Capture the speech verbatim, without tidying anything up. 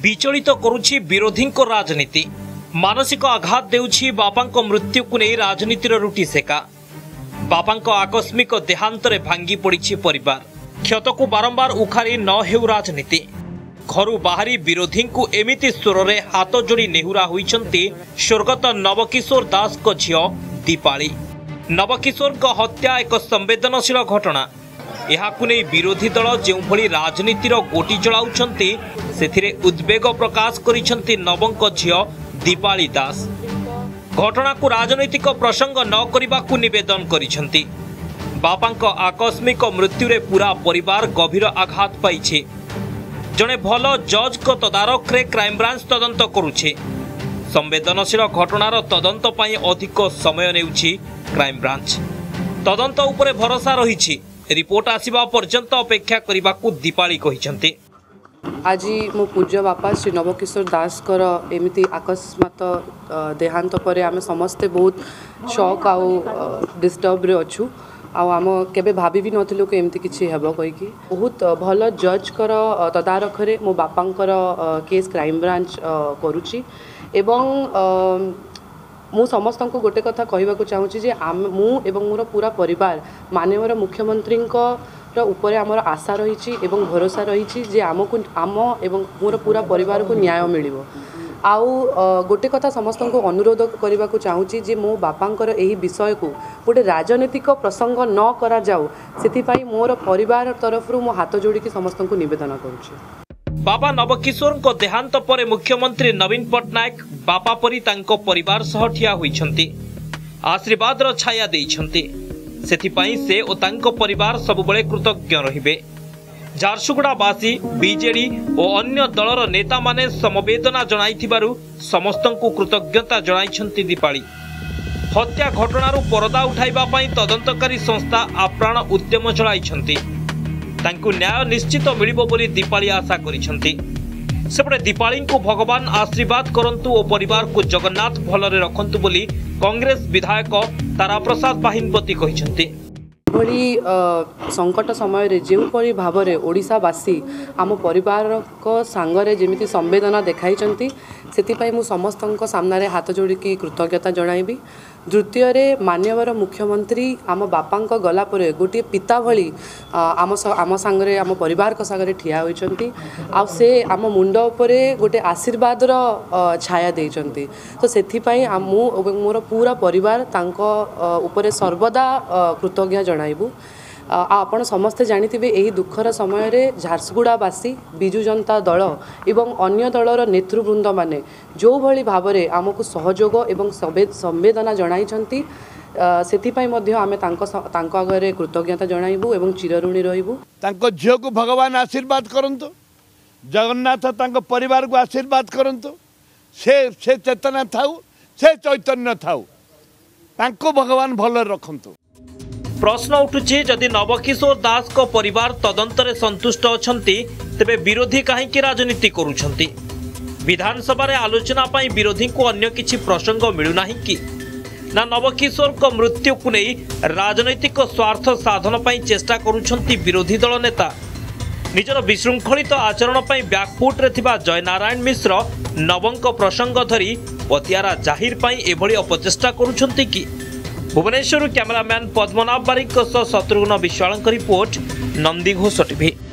विचलित करुछि विरोधी राजनीति। मानसिक आघात देउछि बापांको मृत्यु को नहीं राजनीतिर रुटी सेका। बापांको आकस्मिक देहांतरे भांगी पड़िछि परिवार। क्षत को बारंबार उखारी न हेउ राजनीति। घरु बाहरी विरोधी को एमिति स्वरे हाथ जोड़ी नेहुरा होइछन्ति स्वर्गत नवकिशोर दास को झियो दीपाली। नवकिशोर को हत्या एक संवेदनशील घटना। यहाकु नहीं विरोधी दल जो भली राजनीतिर गोटी चलाउछन्ति सेथिरे उद्वेग प्रकाश करिछन्ति नवंक झियो दीपाली दास। घटना को राजनैतिक प्रसंग न करबाकू निवेदन करिछन्ति। बापांक आकस्मिक मृत्यु रे पूरा परिवार गभीर आघात पाइछे। जने भल जज को तदारख रे क्राइमब्रांच तदंत करुछे। संवेदनशील घटनार तदंत पई अधिक समय नेउछि क्राइमब्रांच। तदंत उपरे भरोसा रहिछि। रिपोर्ट आसीबा पर्यंत अपेक्षा करबाकू दीपाली कहिछन्ति। आज मो पूज्य बापा श्री नवकिशोर दास कर एमती अकस्मात देहांत पर आम समस्ते बहुत शॉक आउ डिस्टर्ब रे अच्छु। आम केबे भाभी भी नथिलु कि एमती किछि हेबो कहिकी। बहुत भल जज कर तदारख रे मो बापांकर केस क्राइम ब्रांच करूची। एवं मु समस्त को गोटे कथा कहवाक चाहूँगी जे आम मु एवं मोर पूरा परिवार माननीय मुख्यमंत्री ऊपर आमर आशा रही एवं भरोसा रही जे आमको आम एवं मोर पूरा परिवार को न्याय मिलिबो। आउ गोटे कथा समस्त को अनुरोध करने को चाहूँगी जे मो बापांकर एही विषय को गोटे राजनीतिक प्रसंग न करा जाऊ सेथिपाई मोर परिवार तरफ मो हाथ जोड़ी समस्त को निवेदन करुछि। बाबा नवकिशोर को देहांत पर मुख्यमंत्री नवीन पट्टनायक बापा परी तांको परिवार सह ठिया होइछन्ति। आशीर्वाद रो छाया देइछन्ति। सेथिपाई से ओ तांको परिवार सबुबले कृतज्ञ रहिबे। झारसुगुड़ावासी बीजेडी और अन्य दलर नेता माने समवेदना जणाइथिबारु समस्तंकु कृतज्ञता जणाइछन्ति दीपाली। हत्या घटनारू परदा उठाइबा पई तदंतकारी संस्था आप्राण उद्यम चलाइछन्ति। तांकु न्याय निश्चित मिलिबो बोली दीपाली आशा करिछन्ति। सेपटे दीपाली को भगवान आशीर्वाद करंतु और परिवार को जगन्नाथ भलरे रखंतु बोली कांग्रेस विधायक तारा प्रसाद बाहिनपति कहिछन्ति। भली संकट समय जो परी भाव में ओडिशावासी आम परिवार को सांगरे जेमिति संवेदना देखाई से मु समस्त सामने हाथ जोड़ी कृतज्ञता जणाइबी। द्वितीय माननीय मुख्यमंत्री आम बापा गला परे गोटे पिता भली आम आम सांगरे आम परिवार को सांगरे ठिया होइचंती। आ से आम मुंड उपरे गोटे आशीर्वाद छाया देइचंती। तो सेथिपाई मु मोर पूरा परिवार तांको उपरे सर्वदा कृतज्ञ जणाइबू। आपण समस्ते जानिथिबे एही दुखर समय रे झारसुगुड़ावासी बिजु जनता दल एवं अन्य दलर नेतृवृंद माने जो भली भावरे आमको सहयोग एवं संवेदना जणाइछन्ति सेथिपाई मध्य आमे तांको तांको आगरे कृतज्ञता जणाइबू एवं चिरऋणी रहिबू। तांको झियो को भगवान आशीर्वाद करंतु। जगन्नाथ तांको परिवार को आशीर्वाद करंतु। से से चेतना थाउ से चैतन्य थाउ तांको भगवान भल रखंतु। प्रश्न उठुछि जदि नवकिशोर दास को परिवार तदंतरे संतुष्ट अछंती तेबे विरोधी काहेकि राजनीति करूछंती। विधानसभा रे आलोचना पई विरोधी को अन्य किछि प्रसंग मिलुनाही कि ना नवकिशोर को मृत्यु को नहीं राजनैतिक स्वार्थ साधन पई चेष्टा करूछंती विरोधी दल नेता। निजर विशृंखलित आचरण पई बैकफुट रे थिबा जयनारायण मिश्र नवंक प्रसंग धरी पतियारा जाहिर पई एभली अपचेष्टा करूछंती कि। Bhubaneswar cameraman Padmanabh Barik Shatrughna Biswal report Nandighosh TV.